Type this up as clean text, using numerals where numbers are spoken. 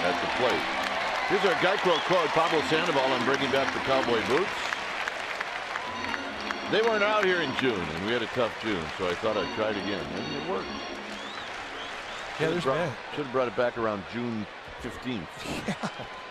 at the plate. Here's our Geico quote, Pablo Sandoval, on bringing back the cowboy boots. They weren't out here in June, and we had a tough June, so I thought I'd try it again, and it worked. Yeah, should have brought it back around June 15th. Yeah.